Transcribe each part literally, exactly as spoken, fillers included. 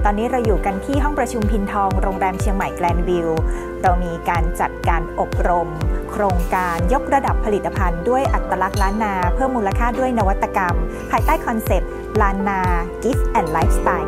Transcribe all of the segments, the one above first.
ตอนนี้เราอยู่กันที่ห้องประชุมพินทองโรงแรมเชียงใหม่แกรนด์วิวเรามีการจัดการอบรมโครงการยกระดับผลิตภัณฑ์ด้วยอัตลักษณ์ล้านนาเพิ่มมูลค่าด้วยนวัตกรรมภายใต้คอนเซปต์ล้านนา Gift and Lifestyle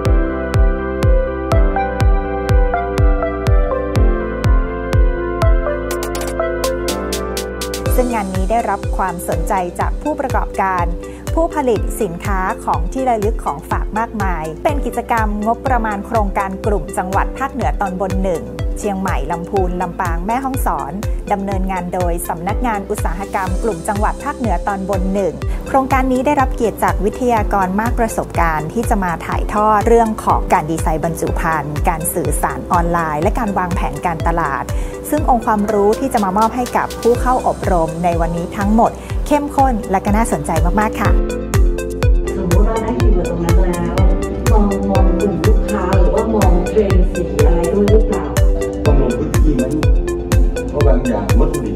ซึ่งงานนี้ได้รับความสนใจจากผู้ประกอบการผู้ผลิตสินค้าของที่ระลึกของฝากมากมายเป็นกิจกรรมงบประมาณโครงการกลุ่มจังหวัดภาคเหนือตอนบนหนึ่งเชียงใหม่ลำพูนลำปางแม่ฮ่องสอนดำเนินงานโดยสำนักงานอุตสาหกรรมกลุ่มจังหวัดภาคเหนือตอนบนหนึ่งโครงการนี้ได้รับเกียรติจากวิทยากรมากประสบการณ์ที่จะมาถ่ายทอดเรื่องของการดีไซน์บรรจุภัณฑ์การสื่อสารออนไลน์และการวางแผนการตลาดซึ่งองค์ความรู้ที่จะมามอบให้กับผู้เข้าอบรมในวันนี้ทั้งหมดเข้มข้นและก็น่าสนใจมากๆค่ะสมมติว่าได้คีย์เวิร์ดตรงนั้นแล้วมองมองกลุ่มลูกค้าหรือว่ามองเทรนด์สีอะไรด้วยหรือเปล่าต้องลงพื้นที่ไหมเพราะบางอย่างวัตถุดิบ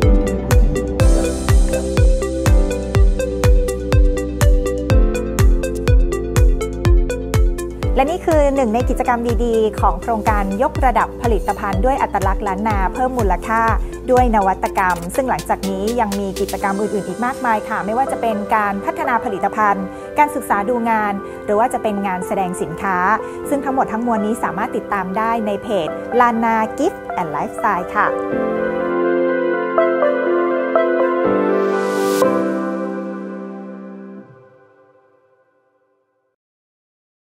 และนี่คือหนึ่งในกิจกรรมดีๆของโครงการยกระดับผลิตภัณฑ์ด้วยอัตลักษณ์ล้านนาเพิ่มมูลค่าด้วยนวัตกรรมซึ่งหลังจากนี้ยังมีกิจกรรมอื่นๆอีกมากมายค่ะไม่ว่าจะเป็นการพัฒนาผลิตภัณฑ์การศึกษาดูงานหรือว่าจะเป็นงานแสดงสินค้าซึ่งทั้งหมดทั้งมวลนี้สามารถติดตามได้ในเพจ Lana Gift and Lifestyle ค่ะ